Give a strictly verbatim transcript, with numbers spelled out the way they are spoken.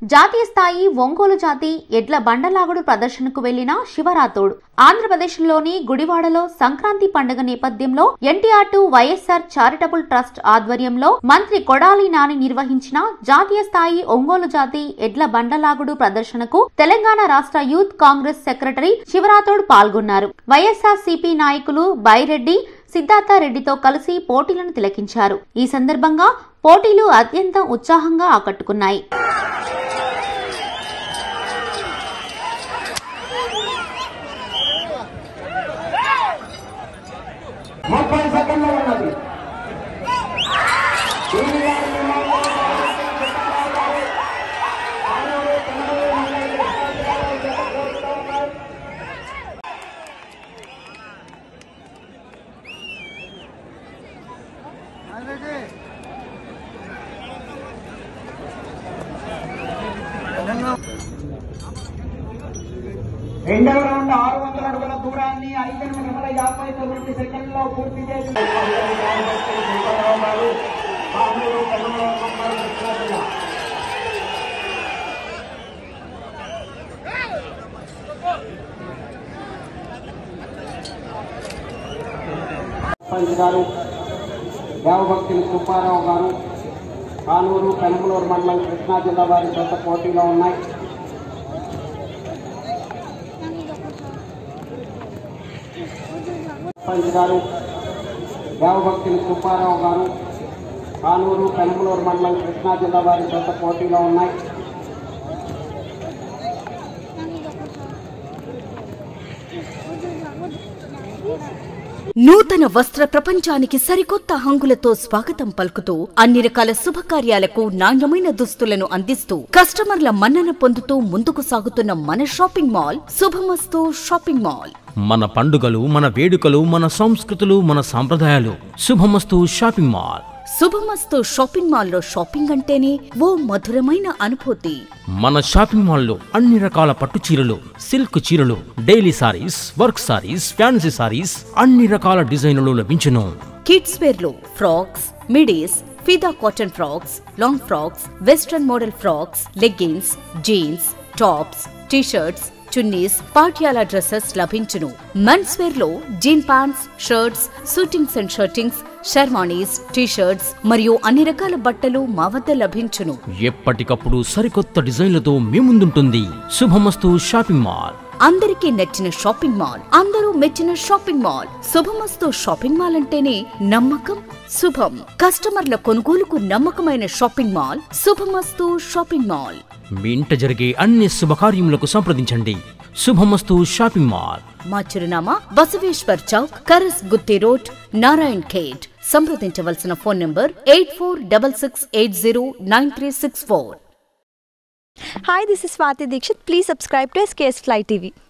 జాతీయ స్థాయి ఒంగోలు జాతి ఎడ్ల బండలాగుడు ప్రదర్శనకు వెళ్లిన శివరాతోడు ఆంధ్రప్రదేశ్లోని గుడివాడలో సంక్రాంతి పండుగ నేపథ్యంలో NTR to YSR charitable trust ఆధ్వర్యంలో మంత్రి కొడాలి నాని నిర్వహించిన జాతీయ స్థాయి ఒంగోలు జాతి ఎడ్ల బండలాగుడు ప్రదర్శనకు తెలంగాణ రాష్ట్ర యూత్ కాంగ్రెస్ సెక్రటరీ శివరాతోడు పాల్గొన్నారు. వైఎస్ఆర్ సిపి నాయకులు బైరెడ్డి సిద్ధార్థరెడ్డితో కలిసి పోటీలను తిలకించారు. ఈ సందర్భంగా పోటీలు అత్యంత ఉత్సాహంగా ఆకట్టుకున్నాయి. ముప్పై సెకండ్లు ఉన్నది. రెండవ రౌండ్ ఆరు వందల అడుగుల దూరాన్ని ఐదు నిమిషముల యాభై తొమ్మిది సెకండ్లో పూర్తి చేసి సర్పంచ్ గారు దేవభక్తులు సుబ్బారావు గారు కానూరు పెనమలూరు మండలం కృష్ణా జిల్లా వారి సొంత పోటీలో ఉన్నాయి. సర్పంచ్ గారు దేవభక్తులు సుబ్బారావు గారు కానూరు పెనమలూరు మండలం కృష్ణా జిల్లా వారి సొంత పోటీలో ఉన్నాయి. నూతన వస్త్ర ప్రపంచానికి సరికొత్త హంగులతో స్వాగతం పలుకుతూ అన్ని రకాల శుభకార్యాలకు నాణ్యమైన దుస్తులను అందిస్తూ కస్టమర్ల మన్నన పొందుతూ ముందుకు సాగుతున్న మన shopping mall Shubhamastu shopping mall. మన పండుగలు, మన వేడుకలు, మన సంస్కృతులు, మన సాంప్రదాయాలు. Shubhamastu shopping mall. Shubhamastu shopping మాల్లో షాపింగ్ అంటేనే ఓ మధురమైన అనుభూతి. మన షాపింగ్ మాల్లో అన్ని రకాల పట్టు చీరలు, సిల్క్ చీరలు, daily saris, work saris, fancy saris, అన్ని రకాల డిజైన్లు లభించును. కిడ్స్ వేర్ లో frocks, middies, Fida cotton frocks, long frocks, western model frocks, leggings, jeans, tops, T-shirts, chunnis, Patiala dresses లభించును. మెన్స్ వేర్ లో jean pants, shirts, suitings and shirtings, sherwanis, T-shirts మరియు అన్ని రకాల బట్టలు మా వద్ద లభించును. ఎప్పటికప్పుడు సరికొత్త డిజైన్లతో మీ ముందుంటుంది శుభమస్తు షాపింగ్ మాల్. అందరికీ నచ్చిన షాపింగ్ మాల్, అందరూ మెచ్చిన shopping mall. Shubhamastu shopping mall అంటేనే నమ్మకం, శుభం. కస్టమర్ల కొనుగోలుకు నమ్మకమైన shopping mall Shubhamastu shopping mall. మీ ఇంట జరిగే అన్ని శుభకార్యములకు సంప్రదించండి శుభమస్తు షాపింగ్ మాల్. మా చిరునామా బసవేశ్వర్ చౌక్, కరస్ గుత్తి రోడ్, నారాయణ్ ఖేడ్. సంప్రదించవలసిన phone number eight four six six eight zero nine three six four. Hi, this is Swati Dikshit. Please subscribe to S K S Fly T V.